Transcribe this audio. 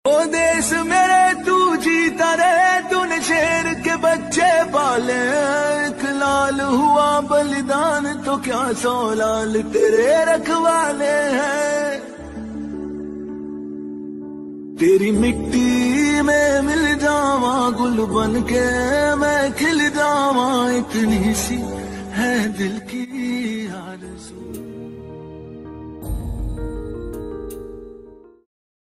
ओ देश मेरे तू जीता रहे, तूने शेर के बच्चे पाले। एक लाल हुआ बलिदान तो क्या 100 लाल तेरे रखवाले हैं। तेरी मिट्टी में मिल जावा गुल बन के मैं खिल जावा, इतनी सी है दिल की आरज़ू।